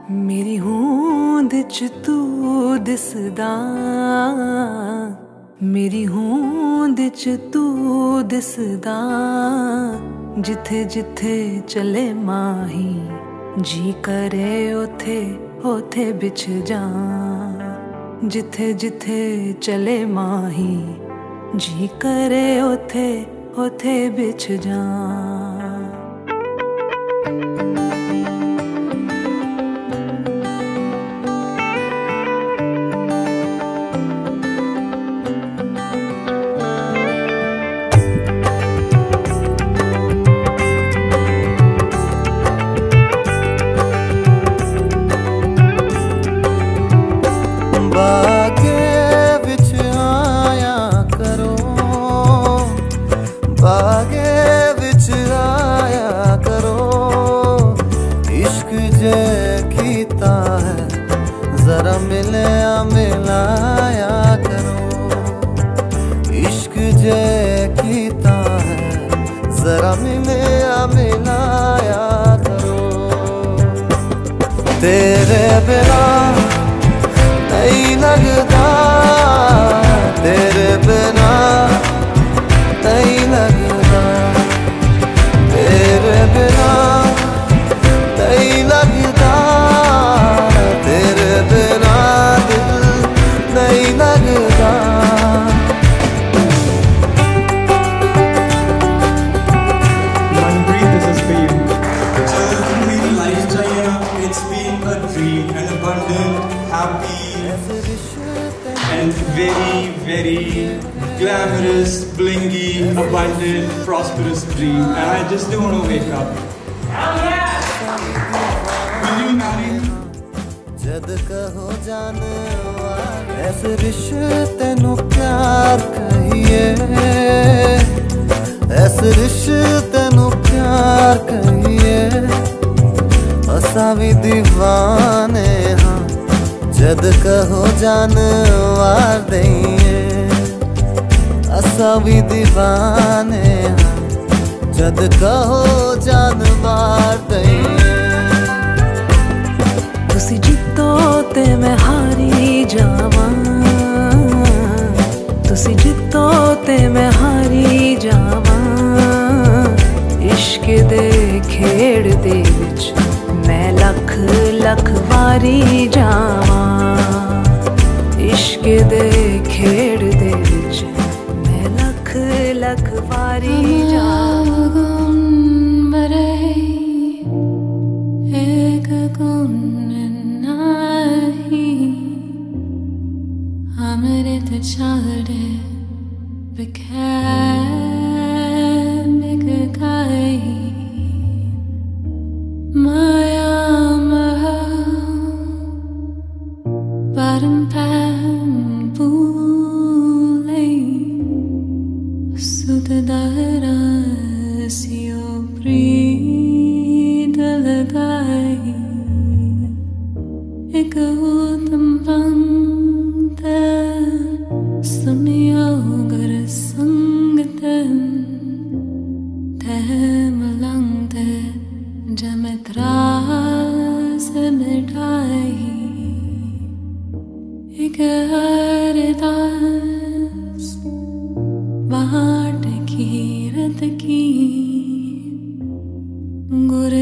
मेरी होंद च तू दिसदा, मेरी होंद च तू दिसदा। जिथे जिथे चले माही, जी करे ओथे ओथे बिछ जा। जिथे जिथे चले माही, जी करे ओथे ओथे बिछ जा। बागे विच आया करो, बागे विच आया करो। इश्क जे कीता है जरा मिलया मिलाया करो। इश्क जे कीता है जरा मिलया मिलाया करो। तेरे बिना नहीं लगता, तेरे बिना नहीं लगता, तेरे बिना नहीं लगता, तेरे बिना दिल नहीं लगता। Manpreet, this is for you. So मेरी लाइफ चाहिए ना, it's been a dream, an abundant, happy and very, very glamorous, blingy, abundant, prosperous dream, and I just don't want to wake up. Hell yeah! Will you marry me? जद कहो जाने ऐसे रिश्ते नु प्यार कहिए, ऐसे रिश्ते नु प्यार कहिए। असा भी दीवाने हाँ, जद कहो जानवार दइए। असा भी दीवाने हाँ, जद कहो जानवार दइए। तुसी जितो ते मैं हारी जावां, तुसी जितो ते मैं हारी जावां। इश्क दे खेड़ दे विच मैं लख लख वारी जावां। इश्क दे खेड़ दे विच मैं लख लख वारी जावां। एक गुण नाही अमृत छाड़े बिखर बिखराई। माया महा परम पूले सुत दारा सियो प्रीत लगाई। एक उत्तम पंक्त सुनियो गर संगत तह मलंग जमत्रास मिटाई। एक अरदास बाट की रत की गुर